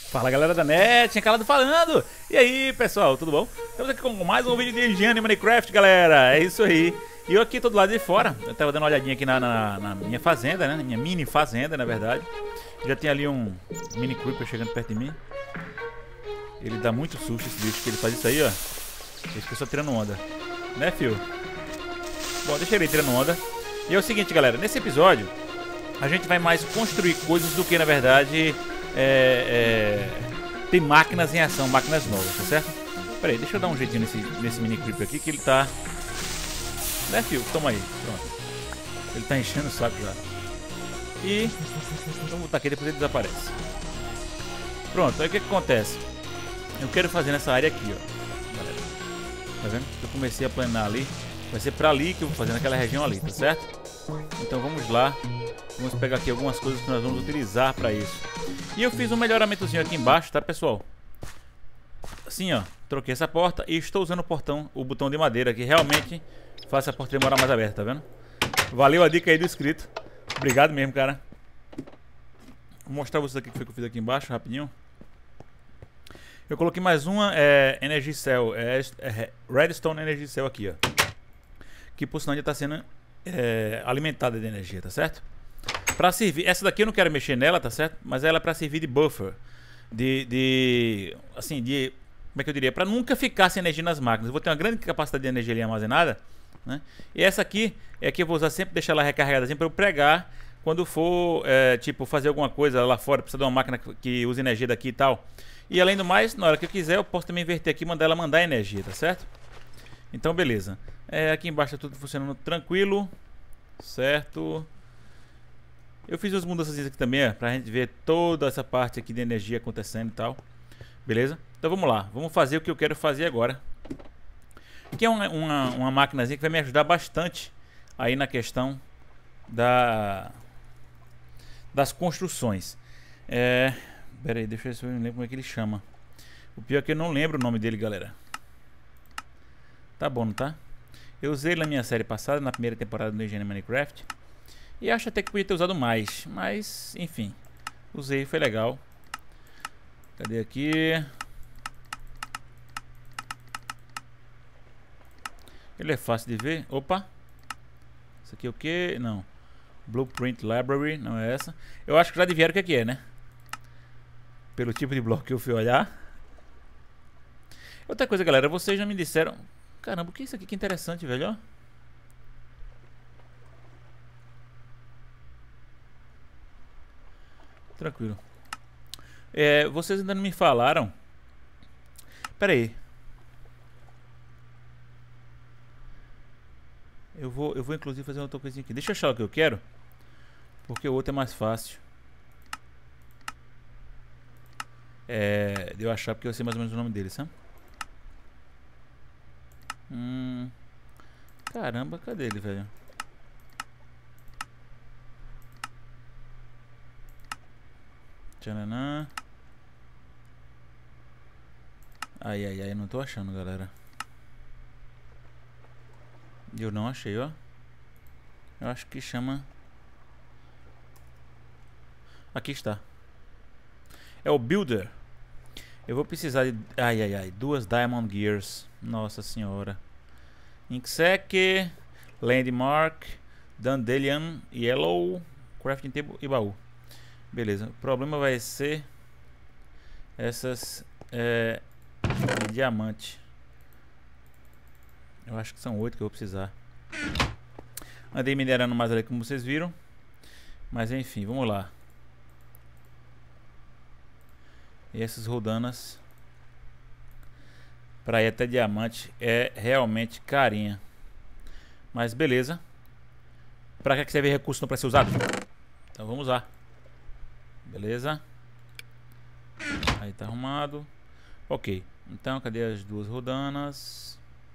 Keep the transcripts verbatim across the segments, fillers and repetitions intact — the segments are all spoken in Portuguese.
Fala galera da net, tinha calado falando. E aí pessoal, tudo bom? Estamos aqui com mais um vídeo de higiene Minecraft, galera. É isso aí. E eu aqui todo lado de fora. Eu tava dando uma olhadinha aqui na, na, na minha fazenda, né? Minha mini fazenda, na verdade. Já tem ali um mini creeper chegando perto de mim. Ele dá muito susto esse bicho, que ele faz isso aí, ó. Ele fica só tirando onda, né, fio? Bom, deixa ele tirando onda. E é o seguinte, galera, nesse episódio a gente vai mais construir coisas do que, na verdade, é, é, tem máquinas em ação, máquinas novas, tá certo? Pera aí, deixa eu dar um jeitinho nesse, nesse mini creeper aqui, que ele tá... Né, fio? Toma aí, pronto. Ele tá enchendo o saco já. E vamos botar aqui, depois ele desaparece. Pronto, aí o que que acontece? Eu quero fazer nessa área aqui, ó, galera. Tá vendo? Eu comecei a planejar ali. Vai ser pra ali que eu vou fazer, naquela região ali, tá certo? Então vamos lá. Vamos pegar aqui algumas coisas que nós vamos utilizar pra isso. E eu fiz um melhoramentozinho aqui embaixo, tá, pessoal? Assim, ó. Troquei essa porta e estou usando o portão, o botão de madeira, que realmente faz a porta demorar mais aberta, tá vendo? Valeu a dica aí do inscrito. Obrigado mesmo, cara. Vou mostrar vocês aqui o que foi que eu fiz aqui embaixo, rapidinho. Eu coloquei mais uma é, Energy Cell, é, é, Redstone Energy Cell aqui, ó. Que por sinal já está sendo é, alimentada de energia, tá certo? Para servir, essa daqui eu não quero mexer nela, tá certo? Mas ela é para servir de buffer, de, de, assim, de, como é que eu diria? Para nunca ficar sem energia nas máquinas. Eu vou ter uma grande capacidade de energia ali armazenada, né? E essa aqui é que eu vou usar sempre, deixar ela recarregada assim para eu pregar quando for, é, tipo, fazer alguma coisa lá fora, precisa de uma máquina que use energia daqui e tal. E além do mais, na hora que eu quiser, eu posso também inverter aqui e mandar ela mandar energia, tá certo? Então, beleza. É, aqui embaixo tá tudo funcionando tranquilo, certo? Eu fiz umas mudanças aqui também, ó, pra gente ver toda essa parte aqui de energia acontecendo e tal. Beleza? Então vamos lá, vamos fazer o que eu quero fazer agora. Que é uma, uma, uma maquinazinha que vai me ajudar bastante aí na questão da, das construções. É... Pera aí, deixa eu ver se eu me lembro como é que ele chama. O pior é que eu não lembro o nome dele, galera. Tá bom, não tá? Eu usei ele na minha série passada, na primeira temporada do Higiene Minecraft. E acho até que podia ter usado mais. Mas, enfim. Usei, foi legal. Cadê aqui? Ele é fácil de ver. Opa! Isso aqui é o que? Não. Blueprint Library, não é essa. Eu acho que já adivinharam o que é que é, né? Pelo tipo de bloco que eu fui olhar. Outra coisa, galera, vocês já me disseram... Caramba, o que é isso aqui? Que interessante, velho, ó. Tranquilo. É, vocês ainda não me falaram. Pera aí. Eu vou, eu vou inclusive fazer outra coisinha aqui. Deixa eu achar o que eu quero, porque o outro é mais fácil. É, de eu achar, porque eu sei mais ou menos o nome dele, sabe? Hum, caramba, cadê ele, velho? Tchananã. Ai, ai, ai, não tô achando, galera. Eu não achei, ó. Eu acho que chama... Aqui está. É o Builder. Eu vou precisar de... Ai, ai, ai. Duas Diamond Gears. Nossa senhora. Inksec, Landmark, Dandelion, Yellow, Crafting Table e baú. Beleza. O problema vai ser... Essas... É... De diamante. Eu acho que são oito que eu vou precisar. Andei minerando mais ali, como vocês viram. Mas enfim, vamos lá. E essas rodanas para ir até diamante é realmente carinha. Mas beleza. Para que, que serve recurso não para ser usado? Então vamos lá. Beleza. Aí tá arrumado. Ok. Então cadê as duas rodanas?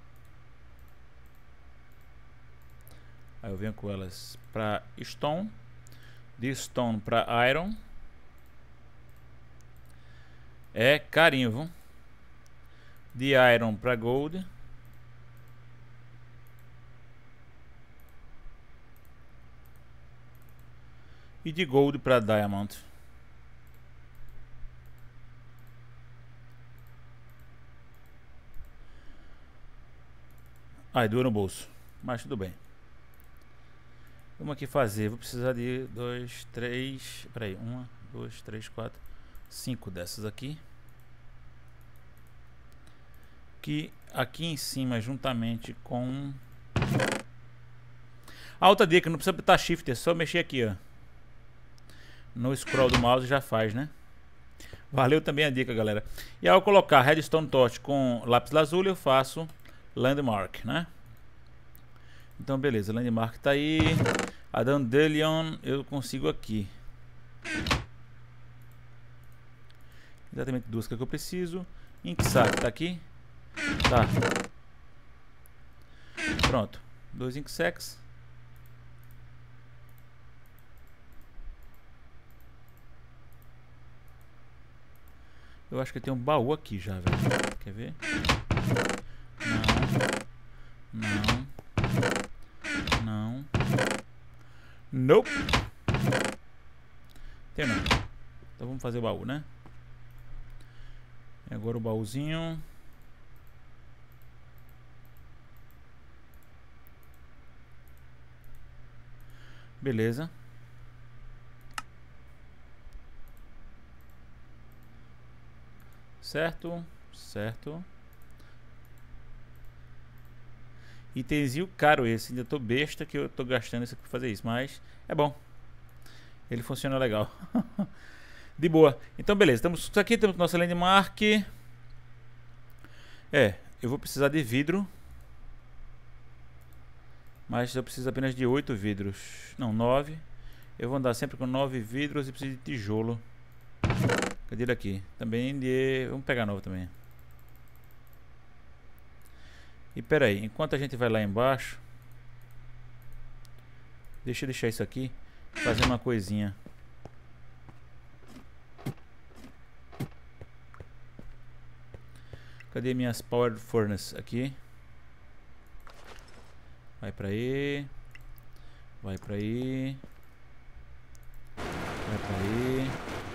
Aí eu venho com elas para stone. De stone para iron. É carinho, viu? De iron para gold. E de gold para diamond. Ai, doeu no bolso. Mas tudo bem. Vamos aqui fazer. Vou precisar de dois, três. Peraí, uma, dois, três, quatro, cinco dessas aqui. Que aqui em cima, juntamente com. A outra dica, não precisa apertar Shift, é só mexer aqui, ó. No scroll do mouse já faz, né? Valeu também a dica, galera. E ao colocar Redstone Torch com lápis lazuli, eu faço Landmark, né? Então beleza, Landmark tá aí. A Dandelion eu consigo aqui. Exatamente duas que eu preciso. Inksac tá aqui. Tá. Pronto. Dois Inksacs. Eu acho que tem um baú aqui já, velho. Quer ver? Não. Não. Não. Nope. Tem não. Então vamos fazer o baú, né? E agora o baúzinho. Beleza. Certo, certo. Itemzinho caro esse. Ainda tô besta que eu tô gastando isso aqui pra fazer isso. Mas é bom. Ele funciona legal. De boa. Então beleza. Estamos aqui, temos nossa landmark. É, eu vou precisar de vidro. Mas eu preciso apenas de oito vidros. Não, nove. Eu vou andar sempre com nove vidros e preciso de tijolo. Cadê ele aqui? Também de... Vamos pegar novo também. E pera aí, enquanto a gente vai lá embaixo, deixa eu deixar isso aqui, fazer uma coisinha. Cadê minhas Power Furnace aqui? Vai pra aí. Vai pra aí. Vai pra aí.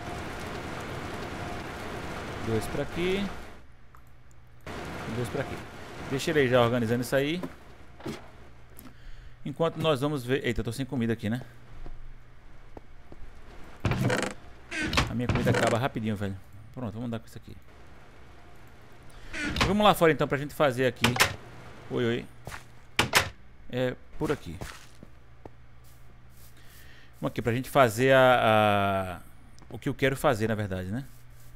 Dois pra aqui. E dois pra aqui. Deixa ele já organizando isso aí. Enquanto nós vamos ver... Eita, eu tô sem comida aqui, né? A minha comida acaba rapidinho, velho. Pronto, vamos andar com isso aqui. Vamos lá fora então pra gente fazer aqui. Oi, oi. É por aqui. Vamos aqui pra gente fazer a, a... o que eu quero fazer, na verdade, né?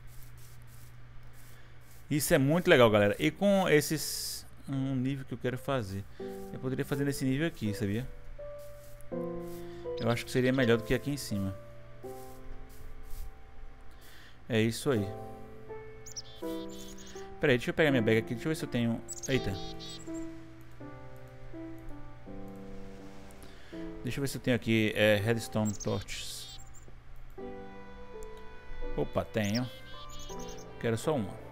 Isso é muito legal, galera. E com esses... Um nível que eu quero fazer. Eu poderia fazer nesse nível aqui, sabia? Eu acho que seria melhor do que aqui em cima. É isso aí. Pera aí, deixa eu pegar minha bag aqui. Deixa eu ver se eu tenho... Eita. Deixa eu ver se eu tenho aqui é, Redstone Torches. Opa, tenho. Quero só uma.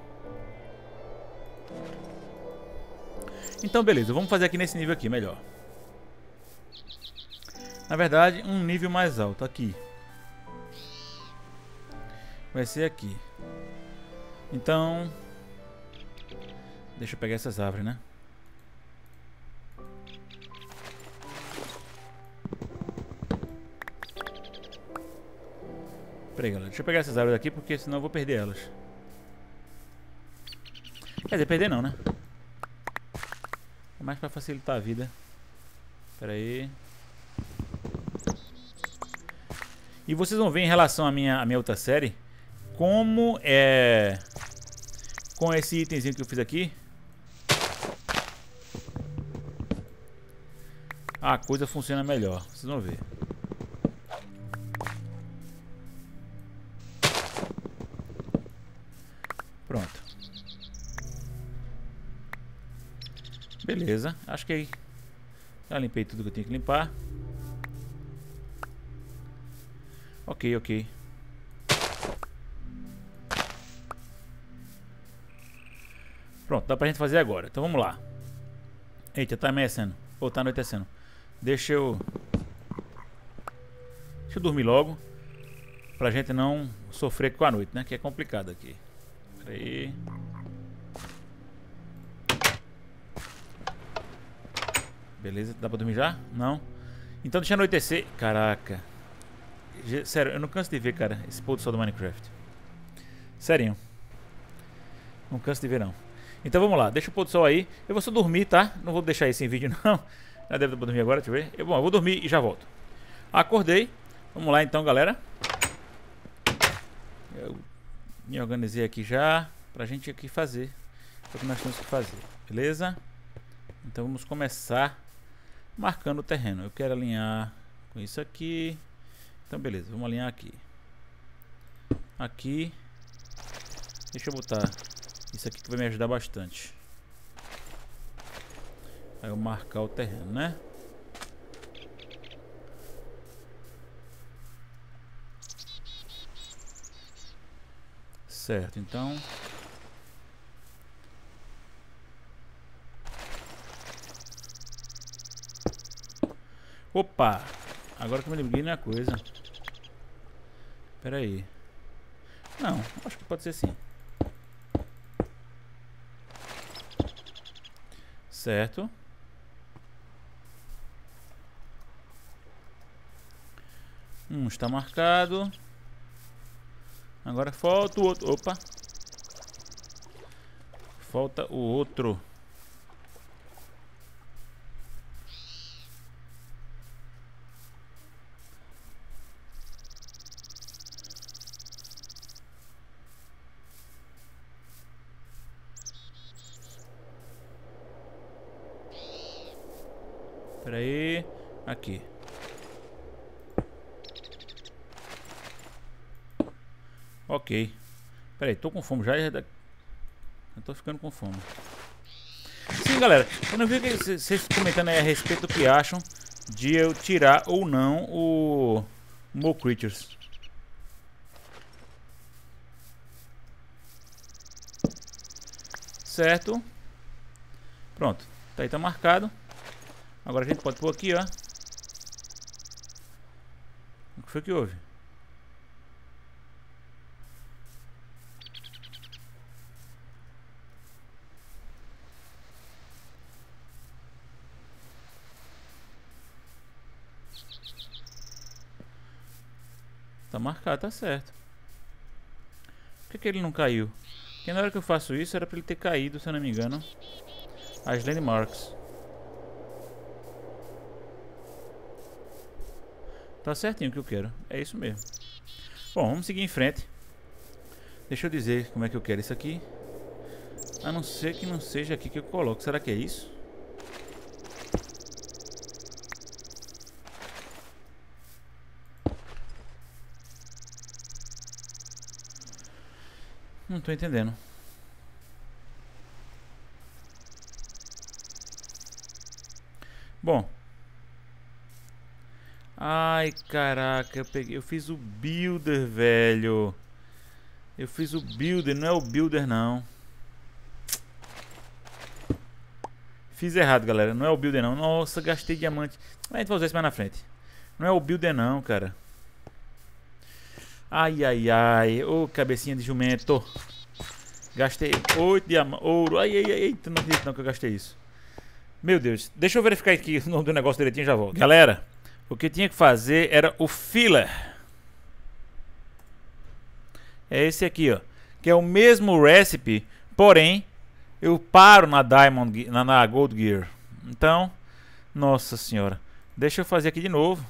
Então beleza, vamos fazer aqui nesse nível aqui, melhor. Na verdade, um nível mais alto, aqui. Vai ser aqui. Então... Deixa eu pegar essas árvores, né? Peraí, galera, deixa eu pegar essas árvores aqui, porque senão eu vou perder elas. Quer dizer, perder não, né? É mais pra facilitar a vida. Pera aí. E vocês vão ver em relação à minha, à minha outra série, como é... Com esse itemzinho que eu fiz aqui, a coisa funciona melhor. Vocês vão ver. Pronto. Beleza, acho que aí já limpei tudo que eu tinha que limpar. Ok, ok. Pronto, dá pra gente fazer agora. Então vamos lá. Eita, tá amanhecendo. Ou tá anoitecendo. Deixa eu... Deixa eu dormir logo. Pra gente não sofrer com a noite, né? Que é complicado aqui. Pera aí. Beleza, dá pra dormir já? Não. Então deixa anoitecer. Caraca. Sério, eu não canso de ver, cara, esse pôr do sol do Minecraft. Sério. Não canso de ver, não. Então vamos lá, deixa o pôr do sol aí. Eu vou só dormir, tá? Não vou deixar isso em vídeo, não. Já deve dormir agora, deixa eu ver. Eu, bom, eu vou dormir e já volto. Acordei. Vamos lá então, galera. Eu me organizei aqui já pra gente aqui fazer o que nós temos que fazer, beleza? Então vamos começar marcando o terreno. Eu quero alinhar com isso aqui. Então beleza, vamos alinhar aqui. Aqui. Deixa eu botar isso aqui que vai me ajudar bastante. Aí eu marcar o terreno, né? Certo, então opa! Agora que eu me liguei na coisa. Pera aí. Não, acho que pode ser sim. Certo. Um está marcado. Agora falta o outro. Opa! Falta o outro. Espera aí. Aqui. Ok. Espera aí, tô com fome já. Eu tô ficando com fome. Sim, galera. Eu não vi que vocês comentando aí a respeito do que acham de eu tirar ou não o Mo Creatures. Certo. Pronto. Tá aí, tá marcado. Agora a gente pode pôr aqui, ó. O que foi que houve? Tá marcado, tá certo. Por que que ele não caiu? Porque na hora que eu faço isso era pra ele ter caído, se eu não me engano, as landmarks. Tá certinho o que eu quero. É isso mesmo. Bom, vamos seguir em frente. Deixa eu dizer como é que eu quero isso aqui. A não ser que não seja aqui que eu coloco. Será que é isso? Não tô entendendo. Bom. Ai, caraca, eu peguei, eu fiz o builder, velho. Eu fiz o builder, não é o builder não. Fiz errado, galera, não é o builder não. Nossa, gastei diamante. A gente vai usar isso mais na frente. Não é o builder não, cara. Ai, ai, ai. Ô, cabecinha de jumento. Gastei oito diamantes. Ouro. Ai, ai, ai. Não acredito não que eu gastei isso. Meu Deus. Deixa eu verificar aqui o nome do negócio direitinho e já volto. Galera, o que tinha que fazer era o filler. É esse aqui, ó. Que é o mesmo recipe, porém, eu paro na Diamond, na, na Gold Gear. Então, nossa senhora. Deixa eu fazer aqui de novo.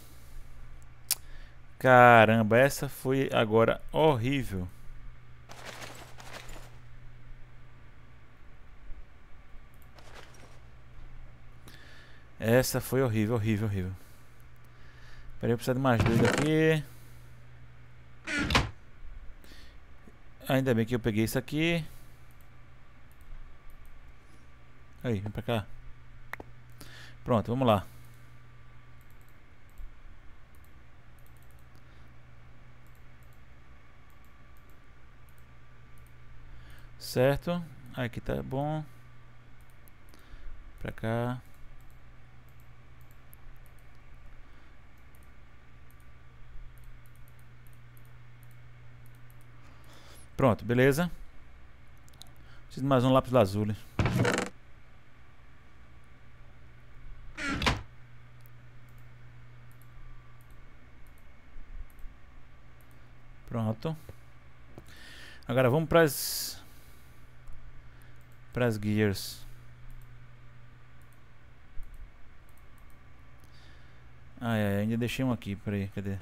Caramba, essa foi agora horrível. Essa foi horrível, horrível, horrível. Peraí, eu preciso de mais dois aqui. Ainda bem que eu peguei isso aqui. Aí, vem pra cá. Pronto, vamos lá. Certo. Aqui tá bom. Pra cá. Pronto, beleza. Preciso de mais um lápis lazuli. Pronto. Agora vamos para as para as gears. Ah, é, ainda deixei um aqui, peraí, cadê?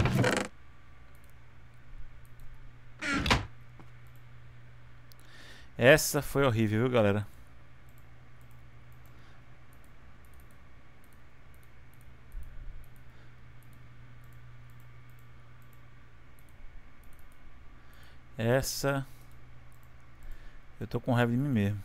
Essa foi horrível, viu, galera? Essa... Eu tô com raiva de mim mesmo.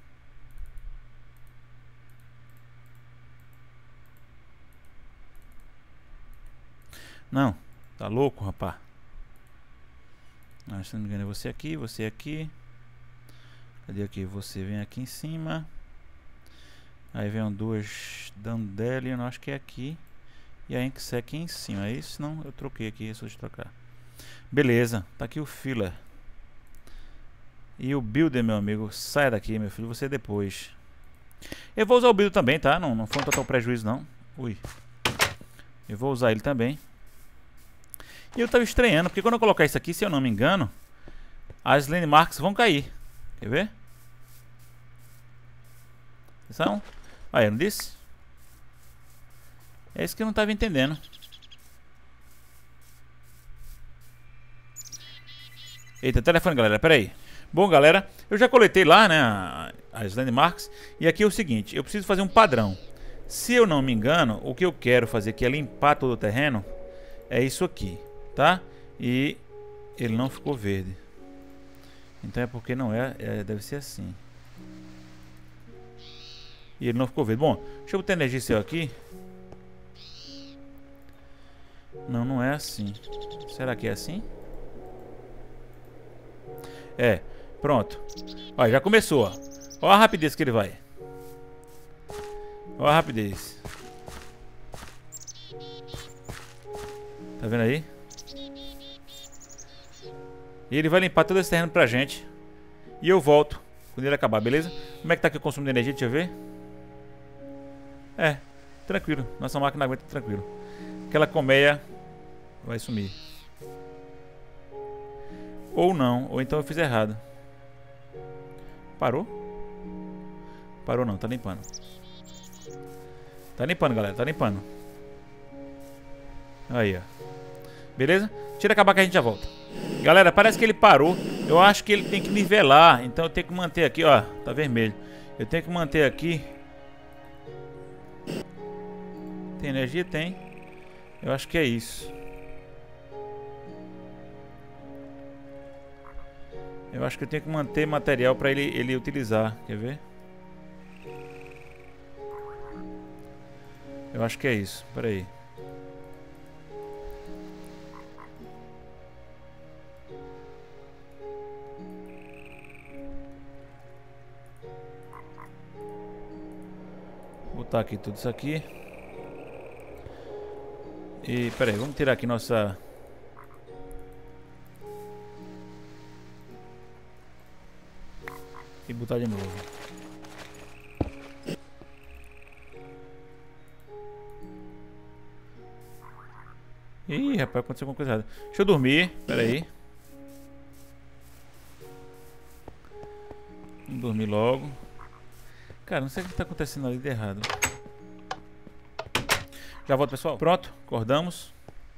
Não, tá louco, rapá? Ah, se não me engano é você aqui, você aqui. Cadê aqui? Você vem aqui em cima. Aí vem duas Dandelion, acho que é aqui. E a Inksec aqui em cima. É isso? Não, eu troquei aqui, é só de trocar. Beleza, tá aqui o filler. E o builder, meu amigo, sai daqui, meu filho, você depois. Eu vou usar o builder também, tá? Não, não foi um total prejuízo, não. Ui. Eu vou usar ele também. E eu tava estranhando, porque quando eu colocar isso aqui, se eu não me engano, as landmarks vão cair. Quer ver? Atenção. Aí, eu não disse? É isso que eu não tava entendendo. Eita, telefone, galera, pera aí. Bom, galera, eu já coletei lá, né, as landmarks. E aqui é o seguinte, eu preciso fazer um padrão. Se eu não me engano, o que eu quero fazer aqui é limpar todo o terreno. É isso aqui, tá? E ele não ficou verde. Então é porque não é, é deve ser assim. E ele não ficou verde. Bom, deixa eu botar energia céu aqui. Não, não é assim. Será que é assim? É, pronto. Ó, já começou, ó. Ó a rapidez que ele vai. Ó a rapidez. Tá vendo aí? E ele vai limpar todo esse terreno pra gente. E eu volto quando ele acabar, beleza? Como é que tá aqui o consumo de energia? Deixa eu ver. É, tranquilo. Nossa máquina aguenta tranquilo. Aquela colmeia vai sumir. Ou não, ou então eu fiz errado. Parou? Parou não, tá limpando. Tá limpando, galera, tá limpando. Aí, ó. Beleza? Tira acabar que a gente já volta. Galera, parece que ele parou. Eu acho que ele tem que nivelar. Então eu tenho que manter aqui, ó. Tá vermelho. Eu tenho que manter aqui. Tem energia? Tem. Eu acho que é isso. Eu acho que eu tenho que manter material para ele, ele utilizar. Quer ver? Eu acho que é isso. Espera aí. Vou botar aqui tudo isso aqui. E espera aí, vamos tirar aqui nossa... E botar de novo. Ih, rapaz, aconteceu alguma coisa errada. Deixa eu dormir, pera aí. Vamos dormir logo. Cara, não sei o que está acontecendo ali de errado. Já volto, pessoal. Pronto, acordamos.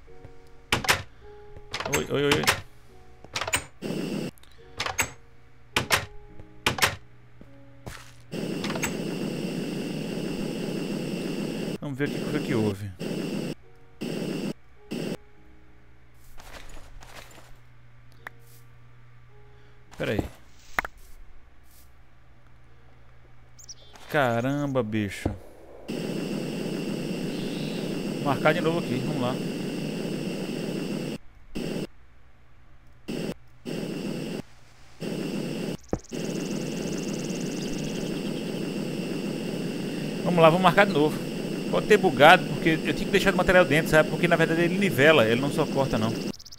Oi, oi, oi, oi. Vamos ver o que foi que houve. Espera aí. Caramba, bicho. Vou marcar de novo aqui, vamos lá. Vamos lá, vamos marcar de novo. Pode ter bugado, porque eu tinha que deixar o material dentro, sabe? Porque na verdade ele nivela, ele não só corta não.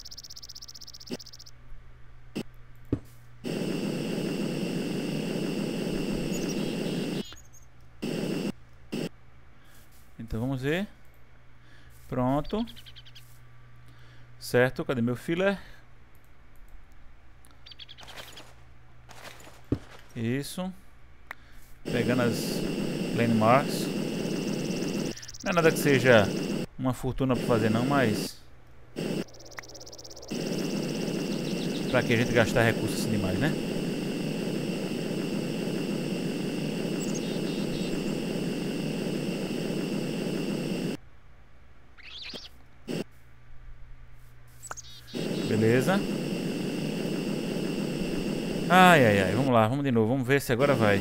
Então vamos ver. Pronto. Certo, cadê meu filler? Isso. Pegando as landmarks. Não é nada que seja uma fortuna para fazer não, mas para que a gente gastar recursos assim demais, né? Beleza. Ai, ai, ai. Vamos lá, vamos de novo. Vamos ver se agora vai.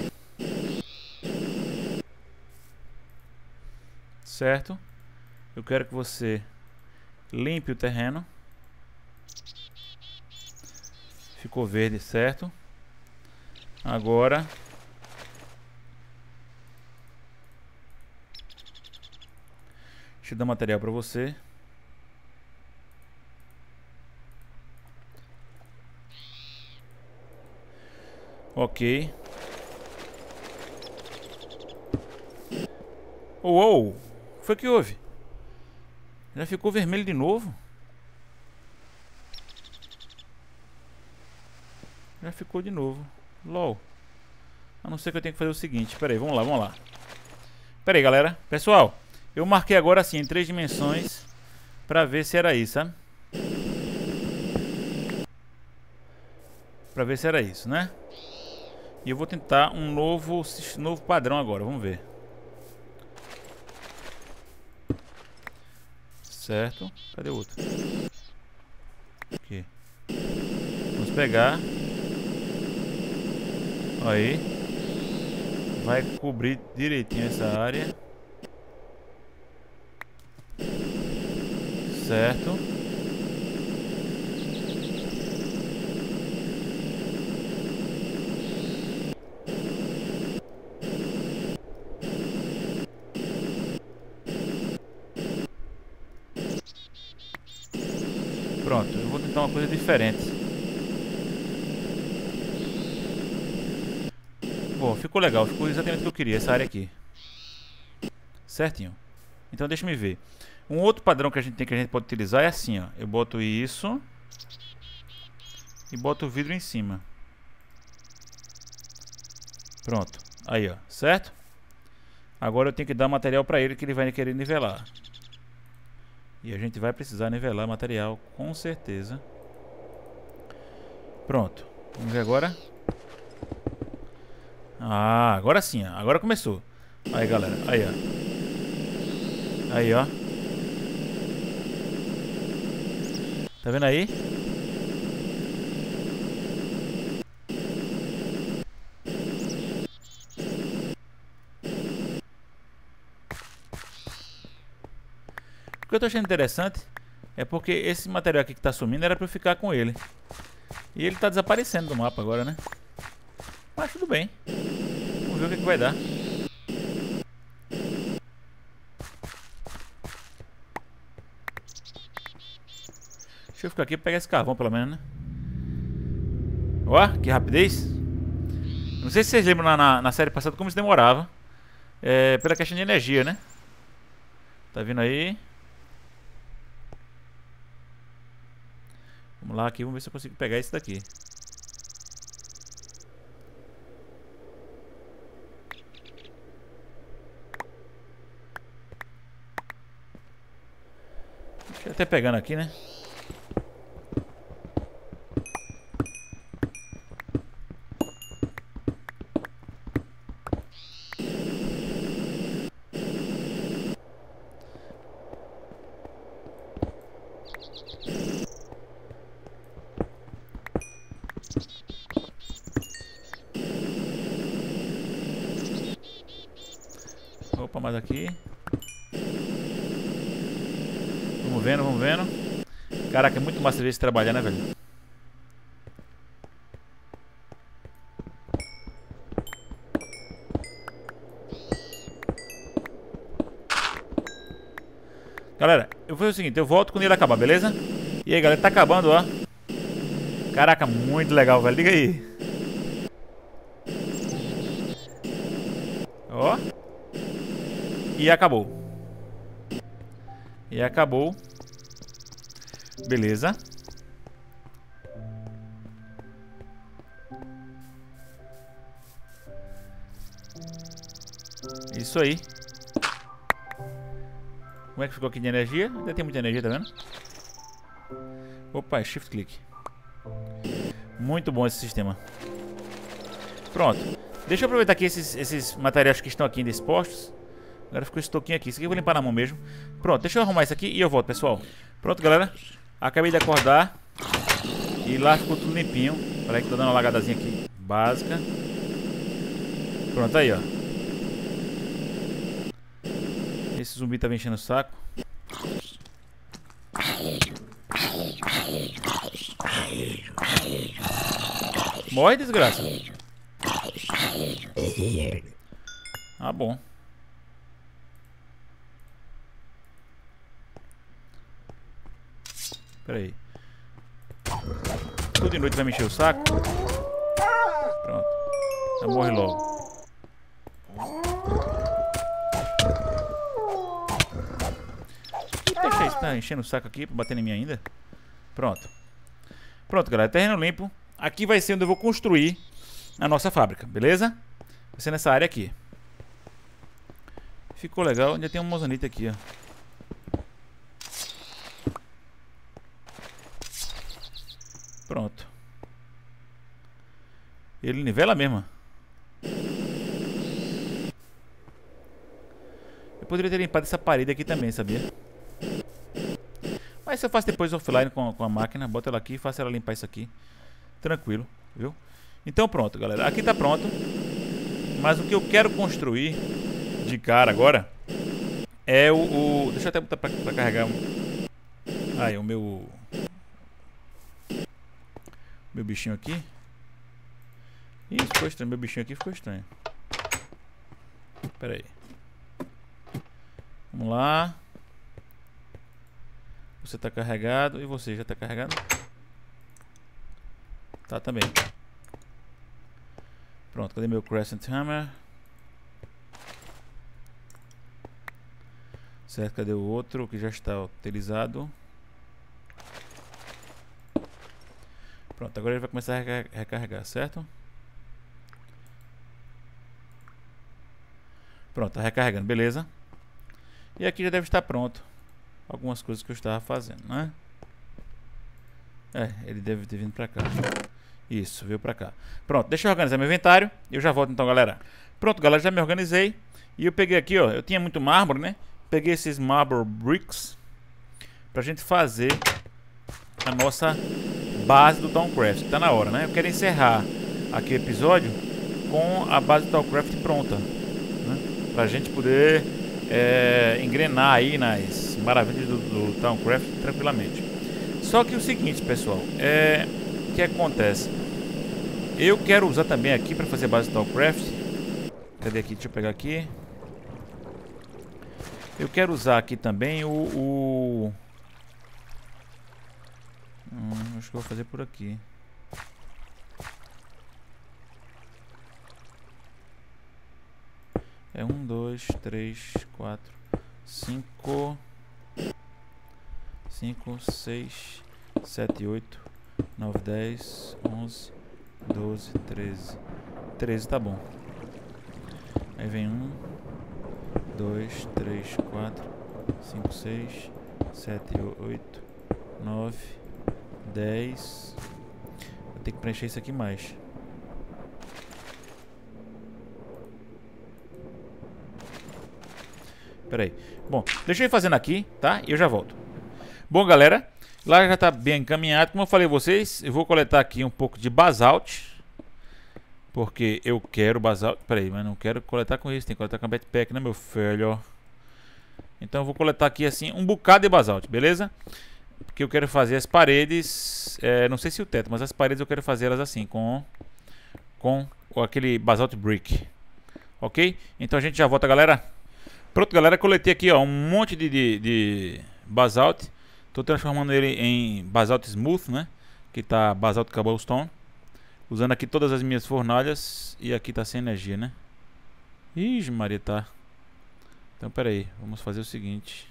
Certo? Eu quero que você limpe o terreno. Ficou verde, certo? Agora deixa eu dar material para você. Ok. Uou! O que foi que houve? Já ficou vermelho de novo? Já ficou de novo. LOL. A não ser que eu tenha que fazer o seguinte. Pera aí, vamos lá, vamos lá. Pera aí, galera. Pessoal, eu marquei agora assim em três dimensões pra ver se era isso, sabe? Pra ver se era isso, né? E eu vou tentar um novo, novo padrão agora, vamos ver. Certo. Cadê o outro? Aqui. Vamos pegar. Aí. Vai cobrir direitinho essa área. Certo. Pronto, eu vou tentar uma coisa diferente. Bom, ficou legal, ficou exatamente o que eu queria, essa área aqui. Certinho. Então deixa eu ver. Um outro padrão que a gente tem que a gente pode utilizar é assim, ó. Eu boto isso e boto o vidro em cima. Pronto. Aí, ó, certo? Agora eu tenho que dar material para ele que ele vai querer nivelar. E a gente vai precisar nivelar material, com certeza. Pronto. Vamos ver agora. Ah, agora sim, ó. Agora começou. Aí, galera. Aí, ó. Aí, ó. Tá vendo aí? O que eu tô achando interessante é porque esse material aqui que tá sumindo era pra eu ficar com ele. E ele tá desaparecendo do mapa agora, né? Mas tudo bem. Vamos ver o que, que vai dar. Deixa eu ficar aqui e pegar esse carvão pelo menos, né? Ó, que rapidez. Não sei se vocês lembram na, na, na série passada como isso demorava. É, pela questão de energia, né? Tá vindo aí? Vamos lá aqui, vamos ver se eu consigo pegar esse daqui. Deixa eu até pegando aqui, né? Opa, mais aqui. Vamos vendo, vamos vendo. Caraca, é muito massa ver esse trabalhar, né, velho? Galera, eu vou fazer o seguinte, eu volto quando ele acabar, beleza? E aí, galera, tá acabando, ó. Caraca, muito legal, velho. Liga aí. Ó. E acabou. E acabou. Beleza. Isso aí. Como é que ficou aqui de energia? Ainda tem muita energia, tá vendo? Opa, shift click. Muito bom esse sistema. Pronto. Deixa eu aproveitar aqui esses, esses materiais que estão aqui ainda expostos. Agora ficou esse toquinho aqui. Isso aqui eu vou limpar na mão mesmo. Pronto, deixa eu arrumar isso aqui e eu volto, pessoal. Pronto, galera. Acabei de acordar. E lá ficou tudo limpinho. Olha aí que tô dando uma lagadazinha aqui básica. Pronto, aí, ó. Esse zumbi tá me enchendo o saco. Morre, desgraça. Ah, bom. Pera aí. Tudo de noite vai me encher o saco. Pronto. Já morre logo. Deixa isso, tá enchendo o saco aqui pra bater em mim ainda. Pronto. Pronto, galera. Terreno limpo. Aqui vai ser onde eu vou construir a nossa fábrica, beleza? Vai ser nessa área aqui. Ficou legal. Ainda tem um mozanite aqui, ó. Pronto. Ele nivela mesmo. Eu poderia ter limpado essa parede aqui também, sabia? Mas se eu faço depois offline com, com a máquina, boto ela aqui e faço ela limpar isso aqui. Tranquilo, viu? Então pronto, galera. Aqui tá pronto. Mas o que eu quero construir de cara agora é o... o... Deixa eu até botar pra, pra carregar. Aí, o meu... Meu bichinho aqui. Ih, ficou estranho. Meu bichinho aqui ficou estranho. Pera aí. Vamos lá. Você tá carregado. E você já tá carregado? Tá também. Pronto, cadê meu Crescent Hammer? Certo, cadê o outro que já está utilizado? Pronto, agora ele vai começar a recarregar, certo? Pronto, tá recarregando, beleza. E aqui já deve estar pronto algumas coisas que eu estava fazendo, né? É, ele deve ter vindo pra cá. Isso, veio pra cá. Pronto, deixa eu organizar meu inventário e eu já volto então, galera. Pronto, galera, já me organizei. E eu peguei aqui, ó, eu tinha muito mármore, né? Peguei esses marble bricks pra gente fazer a nossa base do Thaumcraft. Tá na hora, né? Eu quero encerrar aqui o episódio com a base do Thaumcraft pronta, né? Pra gente poder é, engrenar aí nas maravilhas do, do Thaumcraft tranquilamente. Só que o seguinte, pessoal, é... o que acontece? Eu quero usar também aqui para fazer a base do Thaumcraft. Cadê aqui? Deixa eu pegar aqui. Eu quero usar aqui também o... o... Hum, acho que eu vou fazer por aqui. É um, dois, três, quatro, cinco, cinco, seis, sete, oito, nove, dez, onze, doze, treze. treze tá bom. Aí vem um, dois, três, quatro, cinco, seis, sete, oito, nove, dez. Vou ter que preencher isso aqui mais. Pera aí. Bom, deixa eu ir fazendo aqui, tá? E eu já volto. Bom, galera, lá já tá bem encaminhado. Como eu falei a vocês, eu vou coletar aqui um pouco de basalte, porque eu quero basalte. Pera aí, mas não quero coletar com isso. Tem que coletar com a backpack, né, meu filho? Então eu vou coletar aqui assim um bocado de basalte, beleza? Porque eu quero fazer as paredes, é, não sei se o teto, mas as paredes eu quero fazer elas assim, com, com aquele basalt brick. Ok? Então a gente já volta, galera. Pronto, galera, coletei aqui, ó, um monte de, de, de basalt. Tô transformando ele em basalt smooth, né? Que tá basalt cobblestone. Usando aqui todas as minhas fornalhas. E aqui tá sem energia, né? Ih, Maria, tá. Então, pera aí, vamos fazer o seguinte.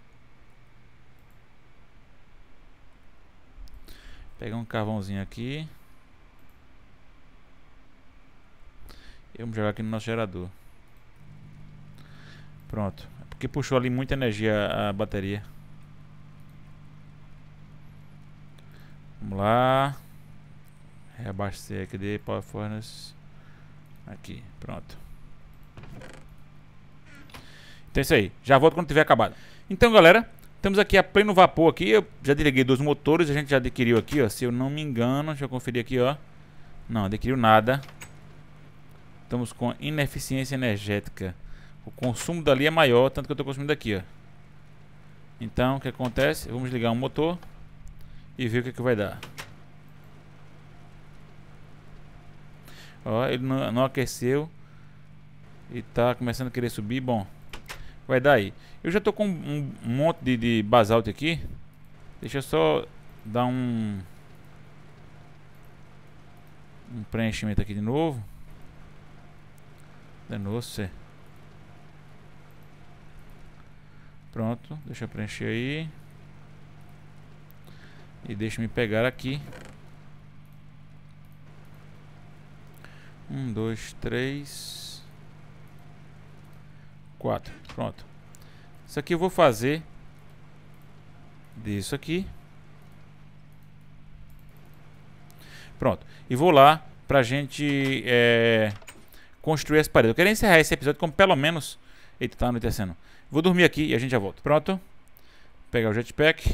Pegar um carvãozinho aqui. E vamos jogar aqui no nosso gerador. Pronto. Porque puxou ali muita energia a bateria. Vamos lá. Reabastecer aqui de Power Furnace. Aqui, pronto. Então é isso aí. Já volto quando tiver acabado. Então, galera, estamos aqui a pleno vapor aqui. Eu já desliguei dois motores. A gente já adquiriu aqui, ó. Se eu não me engano, deixa eu conferir aqui, ó. Não, adquiriu nada. Estamos com ineficiência energética. O consumo dali é maior, tanto que eu estou consumindo aqui, ó. Então, o que acontece? Vamos ligar um motor e ver o que, que vai dar. Ó, ele não, não aqueceu e tá começando a querer subir. Bom, vai dar aí. Eu já tô com um, um monte de, de basalto aqui. Deixa eu só dar um um preenchimento aqui de novo. Danou-se. Pronto, deixa eu preencher aí. E deixa me pegar aqui. Um, dois, três, quatro. Pronto. Isso aqui eu vou fazer disso aqui. Pronto. E vou lá pra gente é, construir as paredes. Eu quero encerrar esse episódio com pelo menos... Eita, tá anoitecendo. Vou dormir aqui e a gente já volta. Pronto. Vou pegar o jetpack.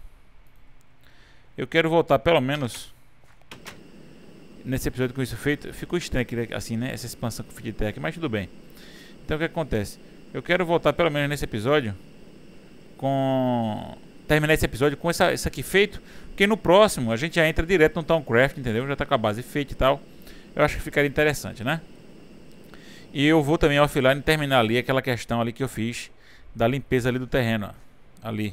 Eu quero voltar pelo menos... Nesse episódio com isso feito, ficou estranho aqui, assim, né? Essa expansão com o feedback, mas tudo bem. Então o que acontece? Eu quero voltar pelo menos nesse episódio com... Terminar esse episódio com essa, isso aqui feito, porque no próximo a gente já entra direto no Towncraft, entendeu? Já tá com a base feita e tal. Eu acho que ficaria interessante, né? E eu vou também offline terminar ali aquela questão ali que eu fiz da limpeza ali do terreno, ó. Ali.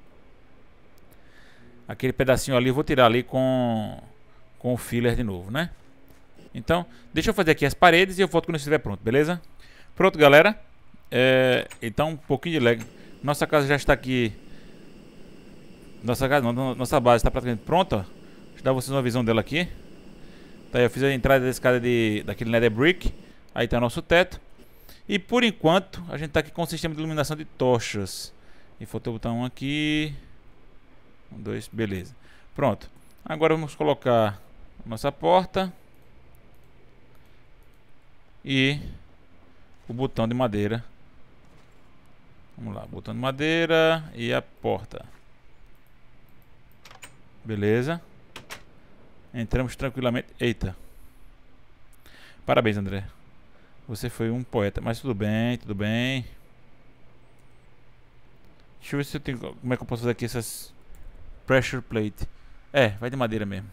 Aquele pedacinho ali eu vou tirar ali com... com o filler de novo, né? Então, deixa eu fazer aqui as paredes e eu volto quando estiver pronto, beleza? Pronto, galera. É, então, um pouquinho de lag. Nossa casa já está aqui. Nossa casa não, nossa base está praticamente pronta. Deixa eu dar vocês uma visão dela aqui. Tá aí, eu fiz a entrada da escada de, daquele nether brick. Aí tá nosso teto. E por enquanto, a gente tá aqui com o sistema de iluminação de tochas. E faltou botar um aqui. Um, dois, beleza. Pronto. Agora vamos colocar nossa porta e o botão de madeira. Vamos lá, botão de madeira e a porta. Beleza. Entramos tranquilamente. Eita. Parabéns, André. Você foi um poeta, mas tudo bem, tudo bem. Deixa eu ver se eu tenho, como é que eu posso fazer aqui essas pressure plate. É, vai de madeira mesmo.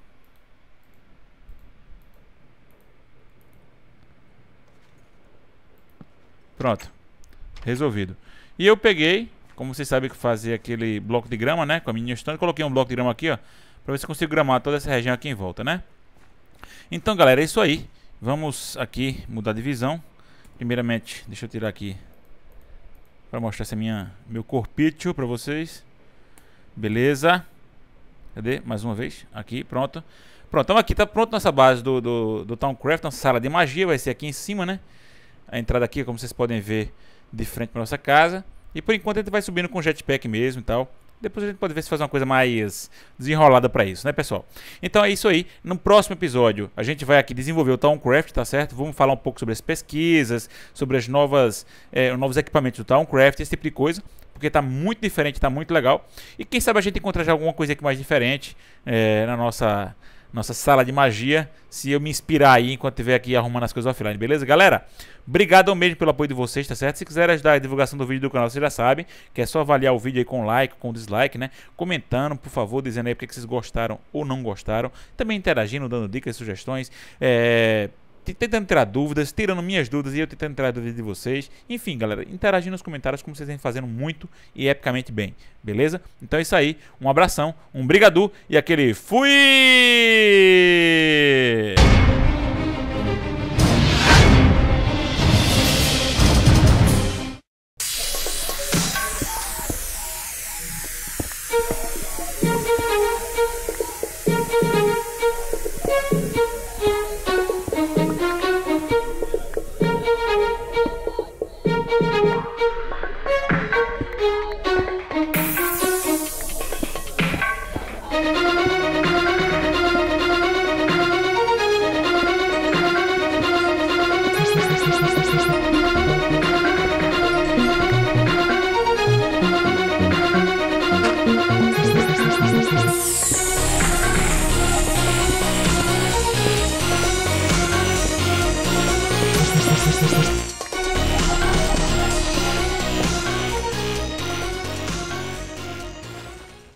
Pronto. Resolvido. E eu peguei, como vocês sabem que fazer aquele bloco de grama, né? Com a minha stand, coloquei um bloco de grama aqui, ó. Pra ver se eu consigo gramar toda essa região aqui em volta, né? Então, galera, é isso aí. Vamos aqui mudar de visão. Primeiramente, deixa eu tirar aqui pra mostrar essa minha, meu corpício pra vocês. Beleza. Cadê? Mais uma vez. Aqui, pronto. Pronto, então aqui tá pronto nossa base do, do, do Towncraft. Nossa sala de magia vai ser aqui em cima, né? A entrada aqui, como vocês podem ver, de frente pra nossa casa. E por enquanto a gente vai subindo com jetpack mesmo e tal. Depois a gente pode ver se faz uma coisa mais desenrolada pra isso, né, pessoal? Então é isso aí. No próximo episódio a gente vai aqui desenvolver o Towncraft, tá certo? Vamos falar um pouco sobre as pesquisas, sobre as novas, é, os novos equipamentos do Towncraft, esse tipo de coisa. Porque tá muito diferente, tá muito legal. E quem sabe a gente encontrar já alguma coisa aqui mais diferente é, na nossa, nossa sala de magia. Se eu me inspirar aí enquanto estiver aqui arrumando as coisas offline, beleza, galera? Obrigado mesmo pelo apoio de vocês, tá certo? Se quiser ajudar a divulgação do vídeo do canal, vocês já sabem que é só avaliar o vídeo aí com like, com dislike, né? Comentando, por favor, dizendo aí porque vocês gostaram ou não gostaram. Também interagindo, dando dicas, sugestões, é... tentando tirar dúvidas, tirando minhas dúvidas e eu tentando tirar dúvidas de vocês. Enfim, galera, interagindo nos comentários como vocês vêm fazendo muito e epicamente bem, beleza? Então é isso aí, um abração, um brigadu e aquele fui!